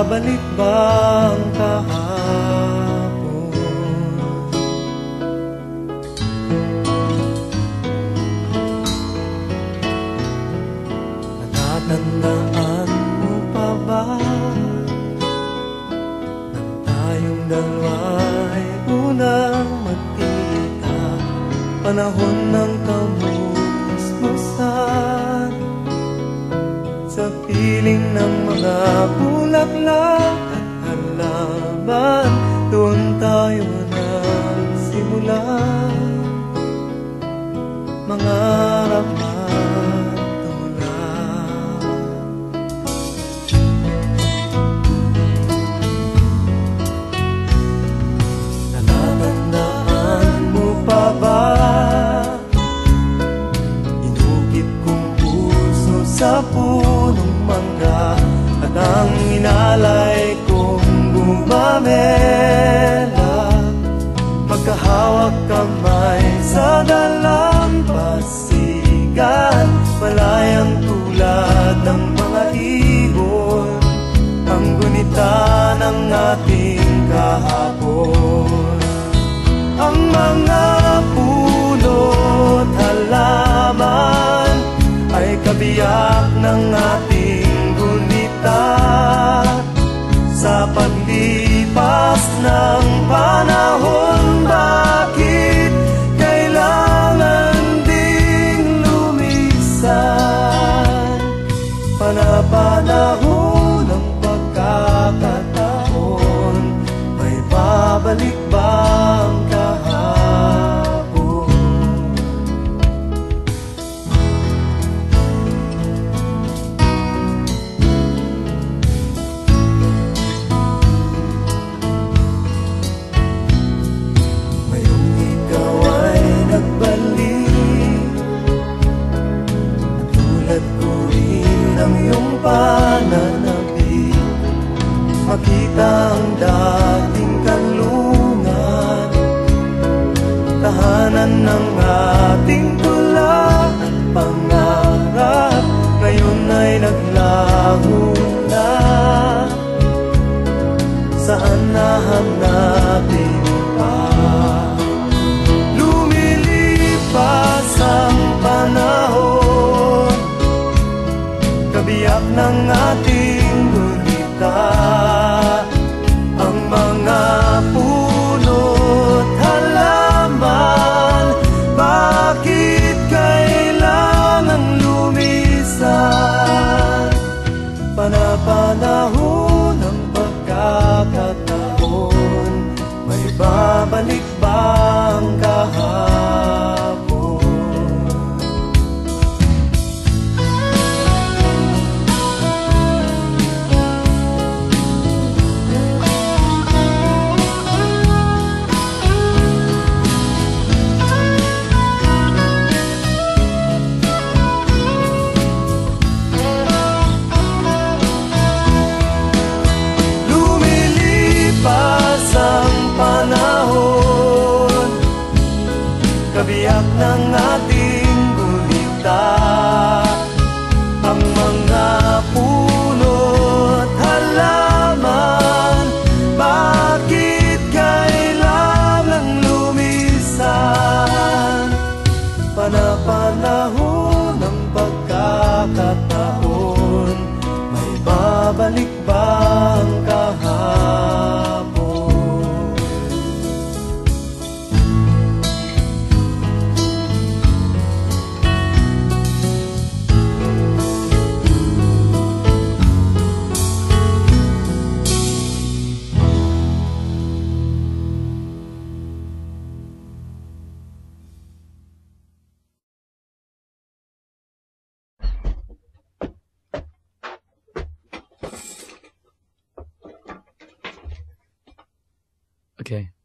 babalik ba ang kahapon? Natatandaan mo pa ba nang tayong dalawa'y unang magkita? Panahon ng kamusmusan, sa piling ng mga bulaklak at halaman, doon tayo nagsimula mangarap at tumulak. Natatandaan mo pa ba inukit kong puso sa punong mangga, at ang inalay kong gumamela, magkahawak kamay sa dalampasigan, malayang tulad ng mga ibon, ang gunita ng ating kahapon. Ang mga puno't halaman ay kabiyak ng ating gunita, sa paglipas ng panahon. Bakit kailangan ding lumisan? Panapanahon ng pagkakataon, may babalik ba ang kahapon? Ngayong ikaw ay nagbalik, at tulad ko rin ang iyong pananabik, makita ang dating kanlungan, tahanan ng ating tula at pangarap, ngayon ay naglaho na. Saan nahanapin pa? Lumilipas ang panahon, kabiyak ng ating gunita, ang mga puno't halaman. Bakit kailangan lumisan? Panapanahon ng pagkakataon, may babalik ba ang kahapon? Lumilipas ang panahon, kabiyak ng ating gunita, ang mga puno't halaman. Bakit kailangan lumisan? Panapanahon ng pagkakataon, may babalik ba ang kahapon? Okay.